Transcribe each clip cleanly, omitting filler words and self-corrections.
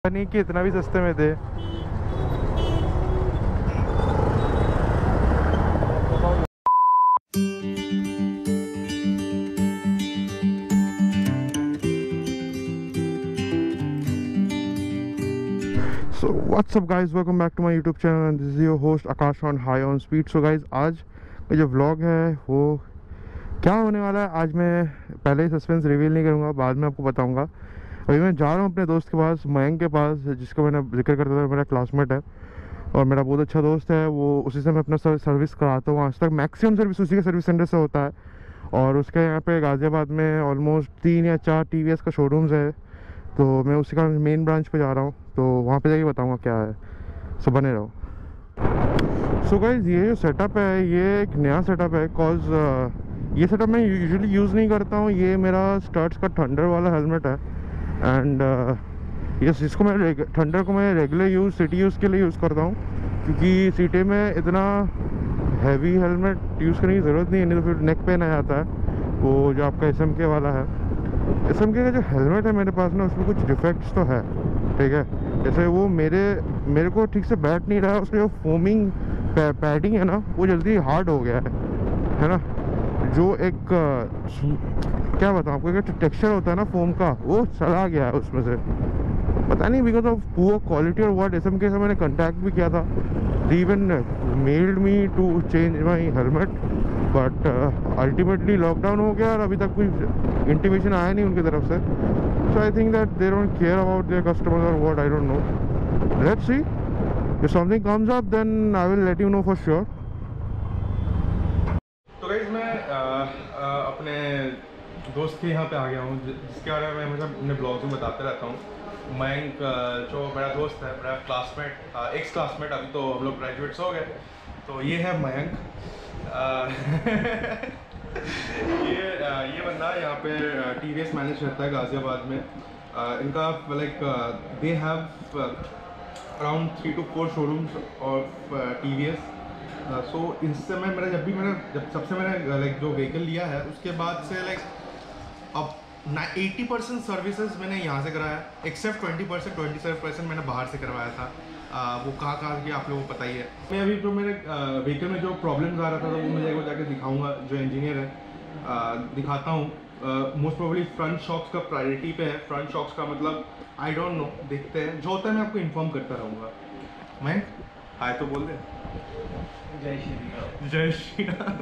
नहीं कि इतना भी सस्ते में दे। So what's up guys, welcome back to my YouTube channel and this is your host Akash on high on speed. So guys, आज का जो व्लॉग है वो क्या होने वाला है आज मैं पहले ही सस्पेंस रिवील नहीं करूँगा, बाद में आपको बताऊँगा। अभी मैं जा रहा हूँ अपने दोस्त के पास, मयंक के पास, जिसका मैंने जिक्र करता था, मेरा क्लासमेट है और मेरा बहुत अच्छा दोस्त है। वो उसी से मैं अपना सर्विस कराता हूँ, आज तक मैक्सिमम सर्विस उसी के सर्विस सेंटर से होता है। और उसके यहाँ पे गाज़ियाबाद में ऑलमोस्ट 3 या 4 TVS का शोरूम्स है, तो मैं उसी का मेन ब्रांच पे जा रहा हूँ, तो वहाँ पे जाके बताऊँगा क्या है। सो बने रहो। सो गाइज, ये जो सेटअप है ये एक नया सेटअप है, कॉज ये सेटअप मैं यूजुअली यूज़ नहीं करता हूँ। ये मेरा स्टर्ट्स का थंडर वाला हेलमेट है एंड यस, इसको मैं थंडर को मैं रेगुलर यूज़ सिटी यूज़ के लिए यूज़ करता हूँ, क्योंकि सिटी में इतना हैवी हेलमेट यूज़ करने की ज़रूरत नहीं है, नहीं तो फिर नेक पेन आ जाता है। वो जो आपका SMK वाला है, SMK का जो हेलमेट है मेरे पास ना, उसमें कुछ डिफेक्ट्स तो है, ठीक है। जैसे वो मेरे को ठीक से बैठ नहीं रहा है, उसका जो फोमिंग पैडिंग है ना वो जल्दी हार्ड हो गया है ना। जो एक क्या बताऊँ आपको, एक टेक्सचर होता है ना फोम का, वो चला गया है उसमें से, पता नहीं बिकॉज ऑफ पुअर क्वालिटी और व्हाट। SMK से मैंने कांटेक्ट भी किया था, they even mailed me to change my helmet, but ultimately lockdown हो गया और अभी तक कोई इंटीमेशन आया नहीं उनकी तरफ से। So I think that they don't care about their customers और what, I don't know. Let's see, if something comes up then I will let you know for sure. तो गाइस, मैं अपने दोस्त के यहाँ पे आ गया हूँ, जिसके बारे में मैं हमेशा अपने ब्लॉग्स में बताते रहता हूँ। मयंक, जो मेरा दोस्त है, मेरा क्लासमेट, एक्स क्लासमेट, अभी तो हम लोग ग्रेजुएट्स हो गए। तो ये है मयंक। ये बंदा यहाँ पे TVS मैनेज करता है गाज़ियाबाद में। इनका like they have around 3 to 4 showrooms of TVS। So इस समय जब सबसे मैंने लाइक जो व्हीकल लिया है उसके बाद से लाइक अब 80% सर्विसेज मैंने यहाँ से कराया, एक्सेप्ट 27% मैंने बाहर से करवाया था। वो कहाँ की आप लोगों को पता ही है। मैं अभी जो मेरे व्हीकल में जो प्रॉब्लम्स आ रहा था, तो वो मैं जाकर जाके दिखाऊंगा, जो इंजीनियर है दिखाता हूँ। मोस्ट प्रोबेबली फ्रंट शॉक्स का प्रायोरिटी पे है। फ्रंट शॉक्स का मतलब आई डोंट नो, देखते हैं, जो होता है मैं आपको इन्फॉर्म करता रहूँगा। मैं हाय तो बोल दे। जय श्री राम। जय श्री राम।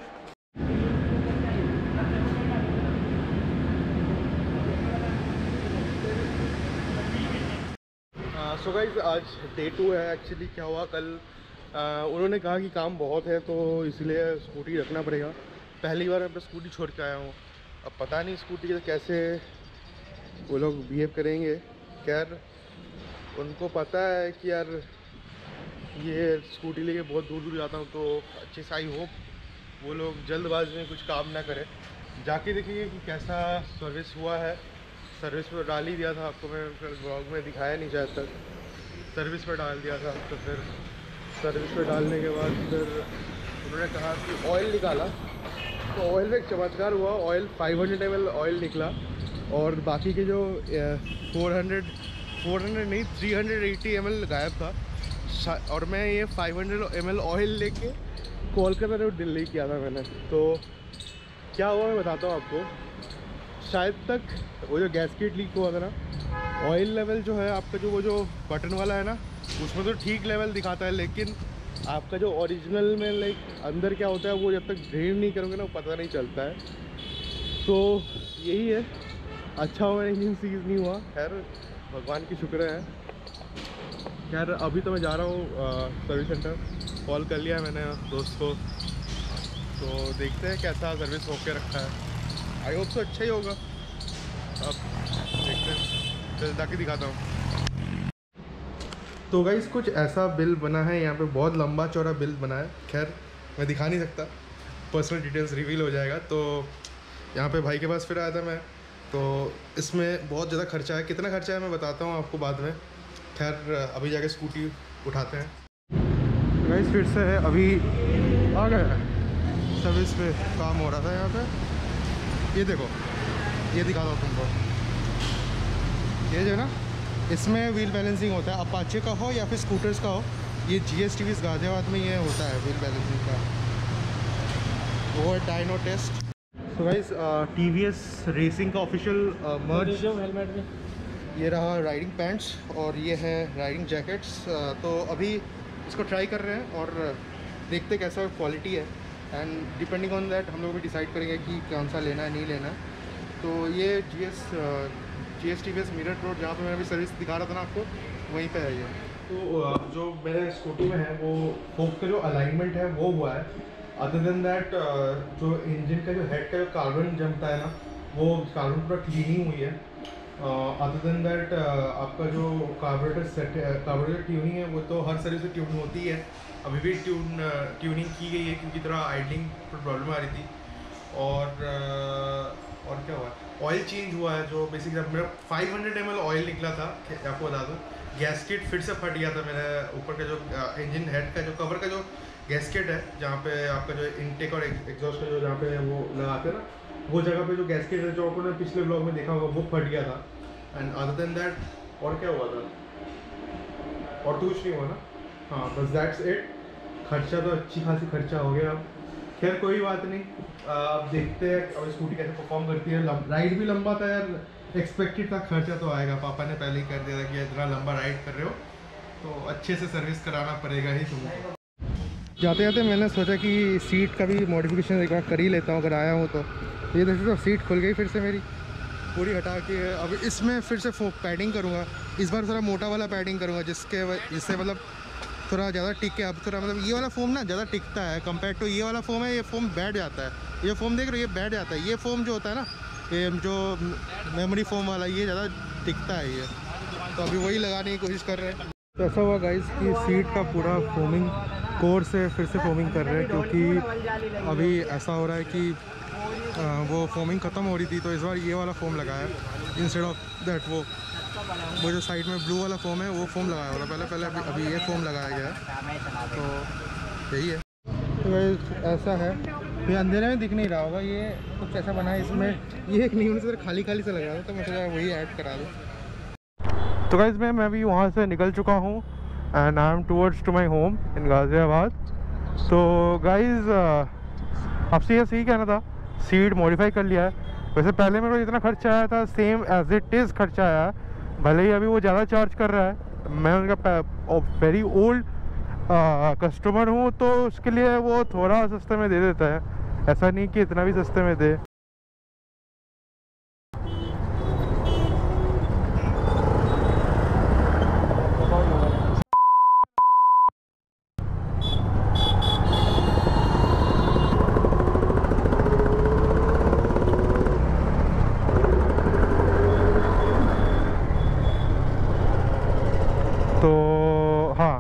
सो गाइस, आज डे 2 है। एक्चुअली क्या हुआ, कल उन्होंने कहा कि काम बहुत है, तो इसलिए स्कूटी रखना पड़ेगा। पहली बार मैं अपना स्कूटी छोड़ के आया हूँ, अब पता नहीं स्कूटी से कैसे वो लोग बिहेव करेंगे। खैर, उनको पता है कि यार ये स्कूटी लेके बहुत दूर दूर जाता हूँ, तो अच्छे से आई होप वो लोग जल्दबाजी में कुछ काम ना करें। जाके देखिए कि कैसा सर्विस हुआ है। सर्विस पर डाल ही दिया था, आपको मैं ब्लॉग में दिखाया नहीं शायद तक। सर्विस पर डाल दिया था, तो फिर सर्विस पर डालने के बाद फिर उन्होंने कहा कि ऑयल निकाला, तो ऑयल में एक चमत्कार हुआ। ऑयल 500 ml ऑयल निकला और बाकी के जो 400 नहीं 380 ml गायब था। और मैं ये 500 ml ऑयल लेके कोलकाता रोड दिल्ली किया था मैंने। तो क्या हुआ मैं बताता हूँ आपको। शायद तक वो जो गैसकेट लीक हुआ था ना, ऑयल लेवल जो है आपका, जो वो जो बटन वाला है ना, उसमें तो ठीक लेवल दिखाता है, लेकिन आपका जो ओरिजिनल में लाइक अंदर क्या होता है वो जब तक ड्रेन नहीं करोगे ना वो पता नहीं चलता है। तो यही है, अच्छा हुआ इंजन सीज नहीं हुआ। खैर, भगवान की शुक्र है। खैर, अभी तो मैं जा रहा हूँ सर्विस सेंटर। कॉल कर लिया मैंने दोस्त को, तो देखते हैं कैसा सर्विस होके रखा है। आई होप सो अच्छा ही होगा। अब देखते हैं, चल जाके दिखाता हूँ। तो गाइस, कुछ ऐसा बिल बना है यहाँ पे, बहुत लंबा चौड़ा बिल बना है। खैर, मैं दिखा नहीं सकता, पर्सनल डिटेल्स रिवील हो जाएगा। तो यहाँ पे भाई के पास फिर आया था मैं, तो इसमें बहुत ज़्यादा खर्चा है। कितना खर्चा है मैं बताता हूँ आपको बाद में। खैर, अभी जाके स्कूटी उठाते हैं। गाइस, फिर से है, अभी आ गया सर्विस पे काम हो रहा था यहाँ पे। ये देखो, ये दिखा दो तुमको, ये जो है ना इसमें व्हील बैलेंसिंग होता है, अपाचे का हो या फिर स्कूटर्स का हो। ये GSTVs गाज़ियाबाद में ये होता है व्हील बैलेंसिंग का। वो है डायनो टेस्ट। तो गाइस TVS रेसिंग का ऑफिशियल मर्ज। हेलमेट में ये रहा राइडिंग पैंट्स और ये है राइडिंग जैकेट्स। तो अभी इसको ट्राई कर रहे हैं और देखते कैसा क्वालिटी है, एंड डिपेंडिंग ऑन दैट हम लोग भी डिसाइड करेंगे कि कौन सा लेना है नहीं लेना है। तो ये GSTVS मिरर रोड, जहाँ पे मैंने अभी सर्विस दिखा रहा था ना आपको, वहीं पे है ये। तो जो मेरे स्कूटी में है वो फोक का जो अलाइनमेंट है वो हुआ है। अदर देन दैट जो इंजन का जो हेड का जो कार्बन जमता है ना, वो कार्बन पूरा क्लीनिंग हुई है। अदर देन दैट आपका जो कार्बोरेटर सेट है, कार्बोरेटर ट्यूनिंग है, वो तो हर सर्विस से ट्यून होती है। अभी भी ट्यूनिंग की गई है क्योंकि थोड़ा आइडलिंग प्रॉब्लम आ रही थी। और क्या हुआ, ऑयल चेंज हुआ है। जो बेसिकली मेरा 500 ml ऑयल निकला था, आपको बता दूँ। गैस्केट फिर से फट गया था मेरे ऊपर का जो इंजन हेड का जो कवर का जो गैस्केट है, जहाँ पे आपका जो इनटेक और एग्जॉस्ट का जो जहाँ पे वो लगाते हैं ना, वो जगह पे जो गैस्केट है जो आपने पिछले ब्लॉग में देखा होगा, वो फट गया था। एंड अदर देन दैट और क्या हुआ था, और तो कुछ नहीं हुआ ना। हाँ बस दैट्स इट। खर्चा तो अच्छी खासी खर्चा हो गया। खैर कोई बात नहीं, अब देखते हैं अब स्कूटी कैसे परफॉर्म करती है। राइड भी लंबा था यार, एक्सपेक्टेड था खर्चा तो आएगा। पापा ने पहले ही कर दिया था कि इतना लंबा राइड कर रहे हो तो अच्छे से सर्विस कराना पड़ेगा ही तुमको। जाते जाते मैंने सोचा कि सीट का भी मॉडिफिकेशन एक बार कर ही लेता हूँ अगर आया हूँ तो। ये देखो तो सीट खुल गई फिर से मेरी पूरी हटा के। अब इसमें फिर से पैडिंग करूँगा, इस बार थोड़ा मोटा वाला पैडिंग करूँगा जिससे मतलब थोड़ा ज़्यादा टिके। अब थोड़ा मतलब ये वाला फोम ना ज़्यादा टिकता है कंपेयर टू ये वाला फोम है। ये फोम बैठ जाता है, ये फोम देख रहे हो, ये बैठ जाता है। ये फोम जो होता है ना, ये जो मेमोरी फोम वाला, ये ज़्यादा टिकता है ये। तो अभी वही लगाने की कोशिश कर रहे हैं। तो ऐसा हुआ गाइस कि सीट का पूरा फोमिंग कोर से फिर से फोमिंग कर रहे हैं, क्योंकि अभी ऐसा हो रहा है कि वो फोमिंग ख़त्म हो रही थी। तो इस बार ये वाला फोम लगाया इंस्टेड ऑफ दैट वो जो साइड में ब्लू वाला फोम है वो फोम लगाया वाला पहले अभी ये फोम लगाया गया है। तो यही है। तो भाई ऐसा है, ये अंधेरे में दिख नहीं रहा होगा, ये कुछ ऐसा बना है। इसमें ये एक नींव से खाली खाली से लगा था, तो मैं सोचा वही ऐड करा दूँ। तो गाइस मैं अभी वहाँ से निकल चुका हूँ and I am towards to my home in Ghaziabad. तो गाइस आपसे ये सही कहना था, सीट मॉडिफाई कर लिया है। वैसे पहले मेरे को जितना खर्चा आया था सेम एज इट इज़ खर्चा आया है, भले ही अभी वो ज़्यादा चार्ज कर रहा है। मैं उनका वेरी ओल्ड कस्टमर हूँ, तो उसके लिए वो थोड़ा सस्ते में दे देता है, ऐसा नहीं कि इतना भी सस्ते में दे। तो हाँ,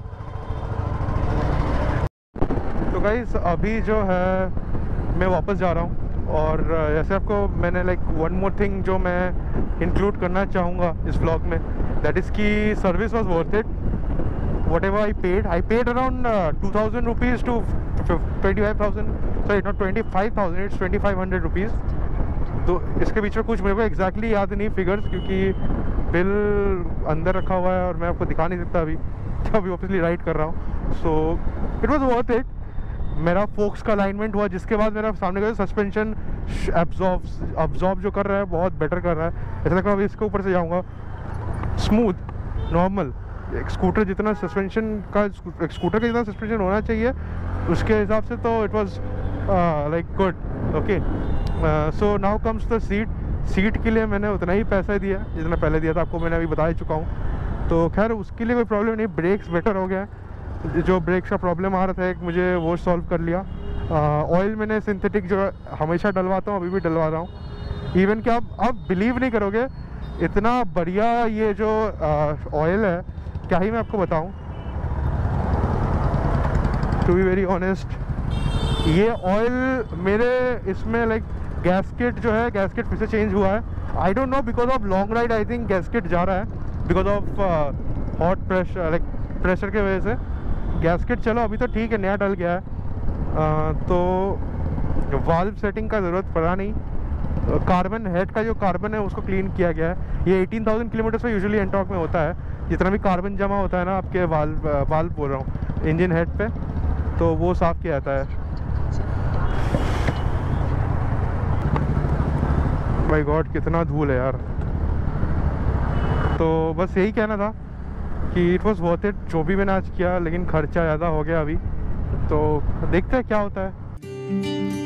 तो गाइस अभी जो है मैं वापस जा रहा हूँ। और जैसे आपको मैंने लाइक वन मोर थिंग जो मैं इंक्लूड करना चाहूँगा इस व्लॉग में, दैट इज़ कि service was worth it. Whatever I paid around 2000 rupees to 25,000, sorry not 25,000, it's 2500 rupees. तो इसके बीच में कुछ मेरे को एग्जैक्टली याद नहीं फिगर्स, क्योंकि बिल अंदर रखा हुआ है और मैं आपको दिखा नहीं सकता अभी ऑब्वियसली राइड कर रहा हूँ। So it was worth it. मेरा फोक्स का अलाइनमेंट हुआ, जिसके बाद मेरा सामने का सस्पेंशन अब्जॉर्ब जो कर रहा है बहुत बेटर कर रहा है। ऐसा लग रहा है इसके ऊपर से जाऊँगा स्मूथ नॉर्मल, एक स्कूटर जितना सस्पेंशन का स्कूटर का जितना सस्पेंशन होना चाहिए उसके हिसाब से। तो it was like good. Okay, so now comes the seat के लिए मैंने उतना ही पैसा दिया जितना पहले दिया था, आपको मैंने अभी बता ही चुका हूँ। तो खैर उसके लिए कोई प्रॉब्लम नहीं, ब्रेक्स बेटर हो गया। जो ब्रेक्स का प्रॉब्लम आ रहा था एक, मुझे वो सॉल्व कर लिया। ऑयल मैंने सिंथेटिक जो हमेशा डलवाता हूँ, अभी भी डलवा रहा हूँ। इवन कि आप बिलीव नहीं करोगे, इतना बढ़िया ये जो ऑयल है, क्या ही मैं आपको बताऊँ। टू बी वेरी ऑनेस्ट, ये ऑयल मेरे इसमें लाइक गैस्केट जो है, गैस्केट फिर से चेंज हुआ है। I don't know, because of long ride I think gasket जा रहा है, because of hot pressure, like pressure के वजह से गैस्केट। चलो अभी तो ठीक है, नया डल गया है। तो वाल्व सेटिंग का ज़रूरत पड़ा नहीं, कार्बन हेड का जो कार्बन है उसको क्लीन किया गया है। ये 18,000 किलोमीटर पे यूजुअली एनटॉर्क में होता है। जितना भी कार्बन जमा होता है ना आपके वाल्व बोल रहा हूँ, इंजन हेड पे, तो वो साफ़ किया जाता है। माय गॉड कितना धूल है यार। तो बस यही कहना था कि इट वॉज वर्थ इट जो भी मैंने आज किया, लेकिन खर्चा ज़्यादा हो गया अभी, तो देखते हैं क्या होता है।